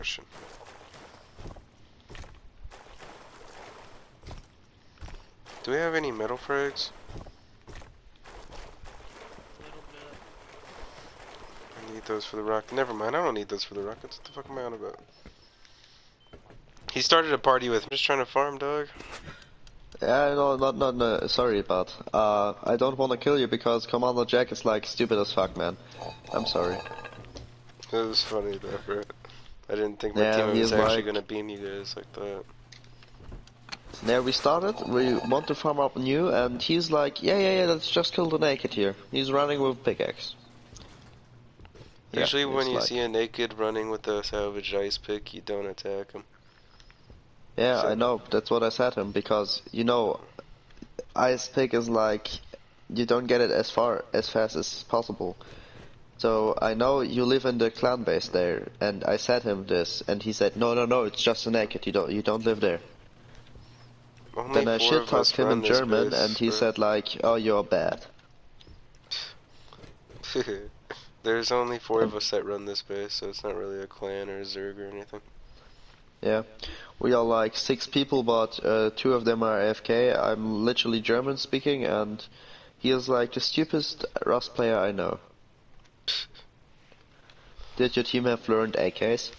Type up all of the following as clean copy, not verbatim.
question. Do we have any metal frags? I need those for the rocket. Never mind, I don't need those for the rockets. What the fuck am I on about? He started a party with me. I'm just trying to farm, dog. Yeah, no, sorry, but I don't want to kill you because Commander Jack is like stupid as fuck, man. I'm sorry. It was funny though, bro. I didn't think my Yeah, team he was is actually like, gonna beam you guys like that. yeah, we started, we want to farm up new, and he's like, yeah, let's just kill the naked here. He's running with pickaxe. Usually Yeah, when it's you like, see a naked running with a salvaged ice pick, you don't attack him. yeah, So, I know, that's what I said to him, because, you know, ice pick is like, you don't get it as fast as possible. So I know you live in the clan base there, and I said him this, and he said, no, it's just a naked. You don't live there. only Then I 4 shit of talked us him run in this German, and base, he bro. said like, oh, you're bad. There's only 4 Um, of us that run this base, so it's not really a clan or a Zerg or anything. yeah, we are like 6 people, but 2 of them are AFK. I'm literally German speaking, and he is like the stupidest Rust player I know. Did your team have learned AKs?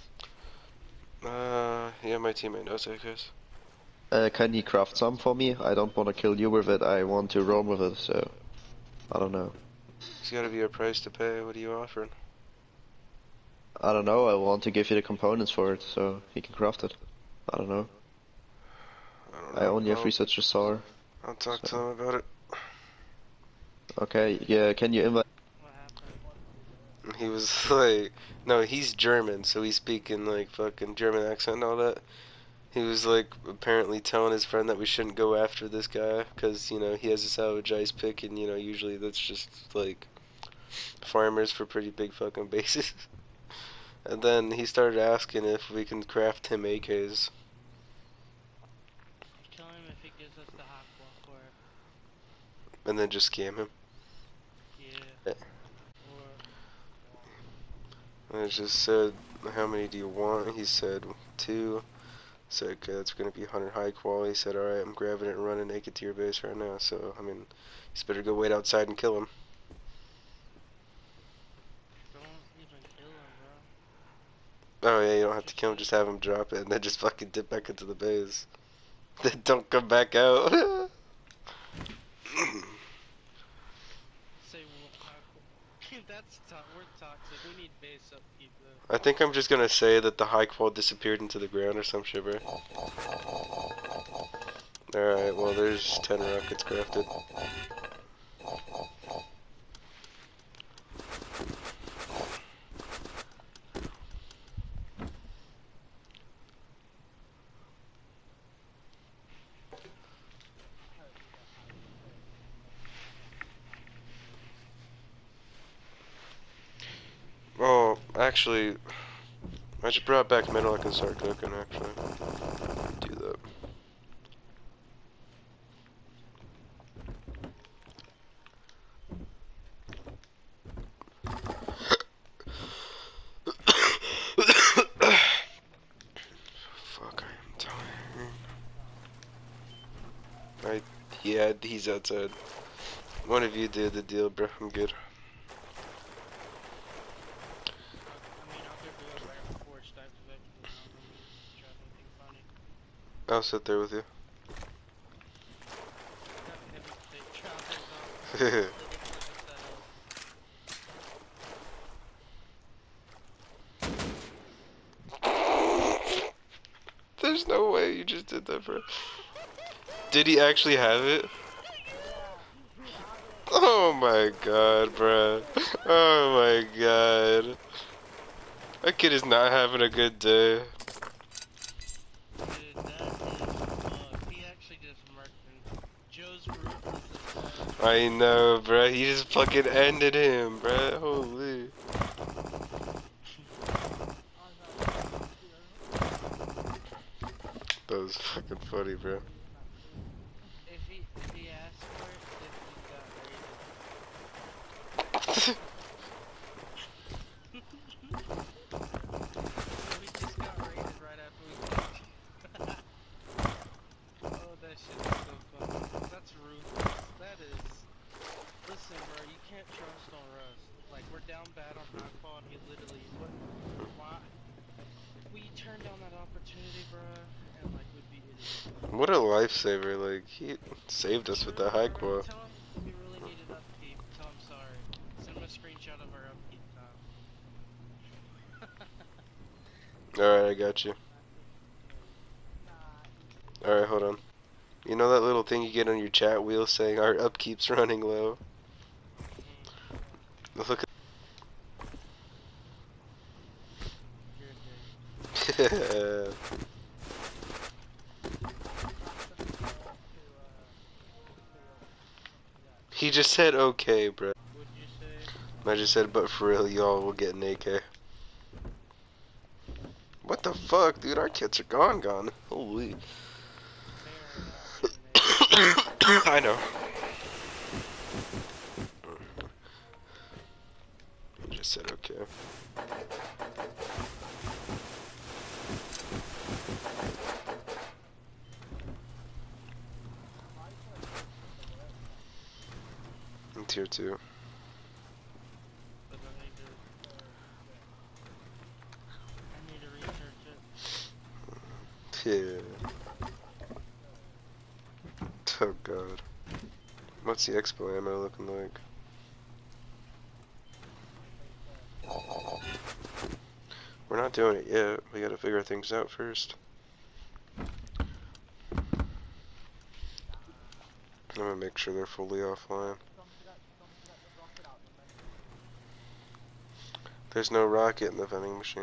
Yeah, my teammate knows that, guys. Can he craft some for me? I don't want to kill you with it, I want to roam with it, so I don't know. There's gotta be a price to pay. What are you offering? I don't know, I want to give you the components for it, so he can craft it. I don't know. I don't I know. only have research resource, I'll talk to so... him about it. Okay, yeah, can you invite... He was like, no, he's German, so he's speaking like fucking German accent and all that. He was like apparently telling his friend that we shouldn't go after this guy because, you know, he has a salvage ice pick and, you know, usually that's just like farmers for pretty big fucking bases. And then he started asking if we can craft him AKs. Kill him if he gives us the hot wall for it. And then just scam him. Yeah. Or I just said, how many do you want? He said 2. I said, okay, that's gonna be 100 high quality. He said, alright, I'm grabbing it and running naked to your base right now. So, I mean, he's better go wait outside and kill him. don't even kill him, bro. Oh yeah, you don't have to kill him, just have him drop it and then just fucking dip back into the base. Then don't come back out. Say, well, we're toxic. We need base upkeep, though. I think I'm just gonna say that the high qual disappeared into the ground or some shit, bro. Alright, well there's 10 rockets crafted. Oh, actually, I just brought back metal. I can start cooking, actually. Do that. Fuck, I am tired. Yeah, he's outside. One of you did the deal, bro. I'm good. I'll go do it right before it starts eventually. I don't really try anything funny. I'll sit there with you. Got heavy thick trousers on. There's no way you just did that, bro. Did he actually have it? Oh my god, bro. Oh my god. That kid is not having a good day. Dude, he actually just murked him. Joe's ruthless. I know, bro. He just fucking ended him, bro. Holy. That was fucking funny, bro. If he asked for it, if he got raided. We just got What a lifesaver! Like he saved us with that high qual. Tell him we really needed upkeep. Tell him sorry. Send him a screenshot of our upkeep time. Alright, I got you. Alright, hold on. You know that little thing you get on your chat wheel saying our upkeep's running low? Look You're at He just said okay, bro. What'd you say? I just said, but for real, y'all will get an AK. What the fuck, dude? Our kits are gone. Holy. I know. He just said okay. I'm tier 2. But I need to research it. Yeah. Oh god. What's the expo ammo looking like? We're not doing it yet. We gotta figure things out first. I'm gonna make sure they're fully offline. There's no rocket in the vending machine.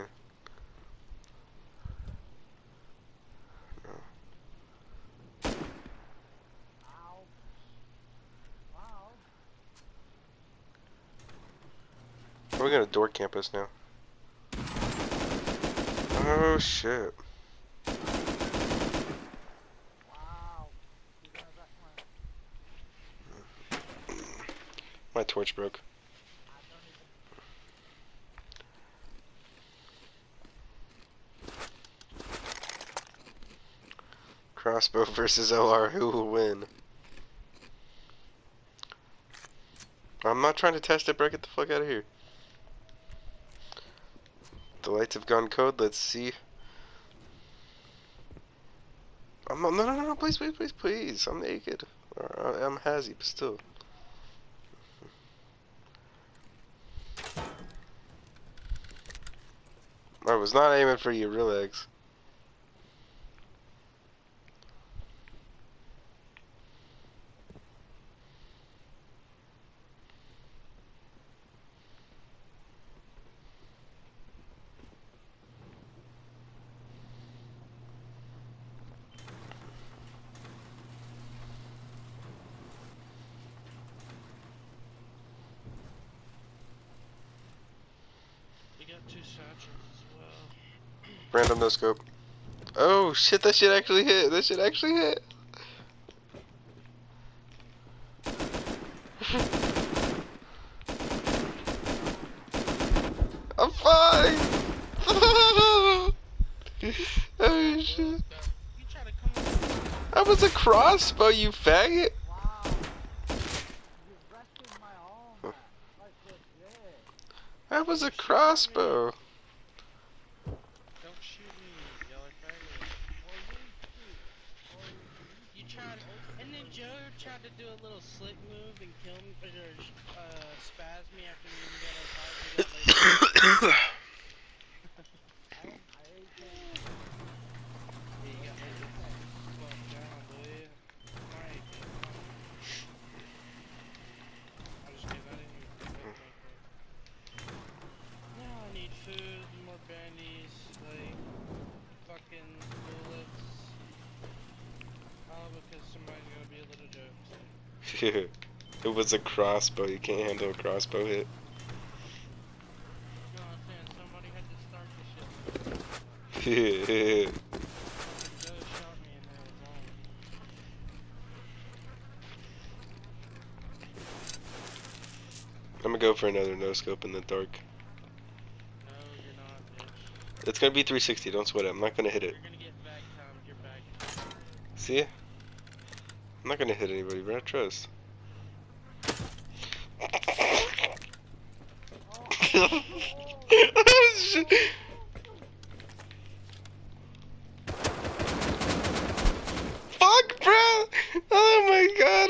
We're gonna door campus now. Oh shit. My torch broke. Crossbow versus LR, who will win? I'm not trying to test it, bro. Get the fuck out of here. The lights have gone cold. Let's see. No, please. I'm naked. I'm hazy, but still. I was not aiming for you, relax. We got 2 satchels as well. Random no scope. Oh shit, that shit actually hit. That shit actually hit. I'm fine. Oh shit. You try to come on. That was a crossbow, you faggot. That was a crossbow. Don't shoot me, y'all are faggots. You tried, and then Joe tried to do a little slick move and kill me, or spaz me after me and got us high. It was a crossbow. You can't handle a crossbow hit. No, I'm saying somebody had to start the shit. Yeah. Joe shot me and that was on. I'm gonna go for another no scope in the dark. No, you're not, bitch. It's gonna be 360. Don't sweat it. I'm not gonna hit it. You're gonna get back time. You're back. See? I'm not gonna hit anybody, bro. Trust. Fuck!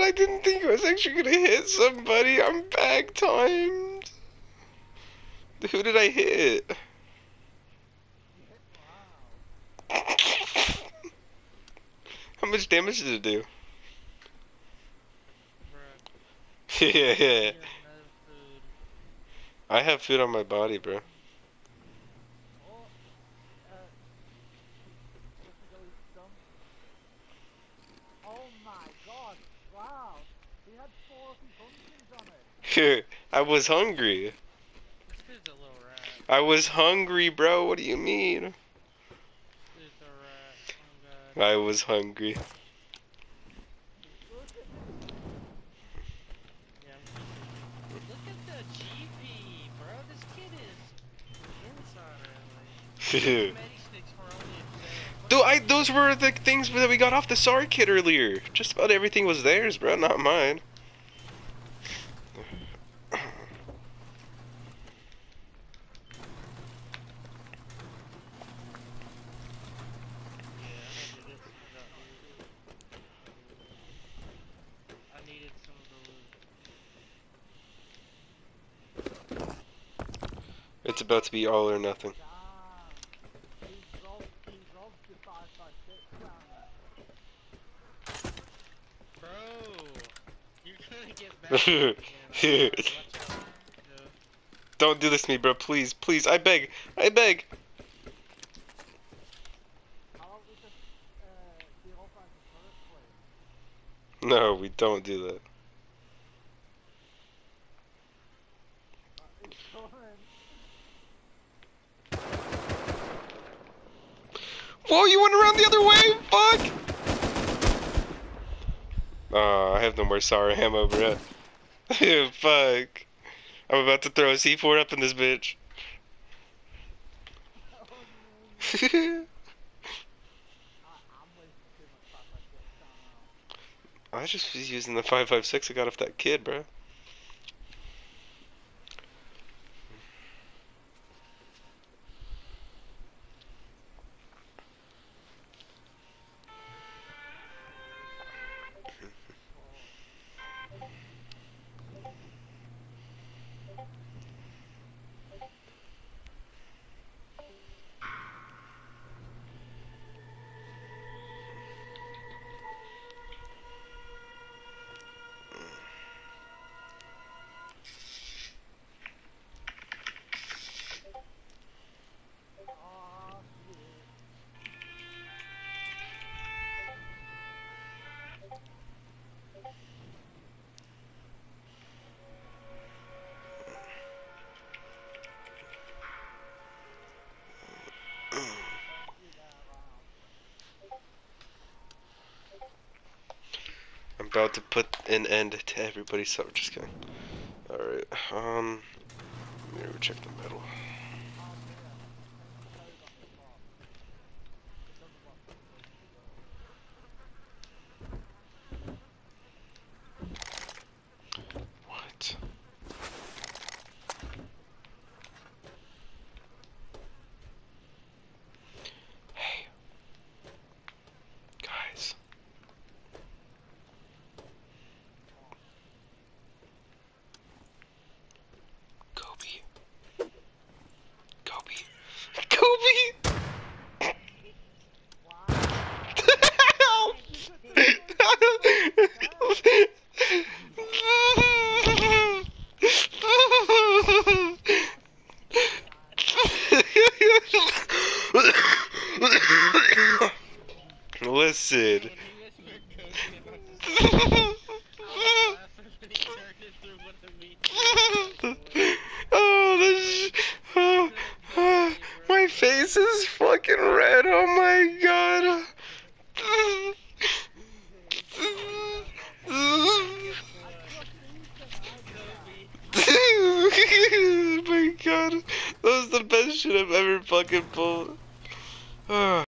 I didn't think I was actually gonna hit somebody. I'm back timed. Who did I hit? How much damage did it do? Bruh, Yeah, you yeah. have no food. I have food on my body, bro. Oh my god, wow! He had 40 pumpkins on it! I was hungry. This dude's a little rat. I was hungry, bro. What do you mean? This dude's a rat. Oh god. I was hungry. Yeah, look at the GP, bro. This kid is insider. Like, Medi sticks for only a day. Those were the things that we got off the SAR kit earlier. Just about everything was theirs, bro, not mine. I needed some of the loot. It's about to be all or nothing. Damn! He's robbed the 556 down Bro, you're gonna get back again. Watch out. No. Don't do this to me, bro. Please, please. I beg. I beg. How about we just, deal off as a turret, please? No, we don't do that. It's coming! Whoa, you went around the other way? Fuck! Oh, I have no more SAR ammo, bro. Fuck. I'm about to throw a C4 up in this bitch. Oh no! I'm wasting too much 556 down now. I just was using the 5.56 I got off that kid, bro. Oh shit! I'm about to put an end to everybody, so just kidding. Alright, let me go check the metal. What? Hey. Guys. Kobe. Kobe. Kobe! Listen. Oh, this. My face is fucking red. Oh my god. Oh my god. That was the best shit I've ever fucking pulled.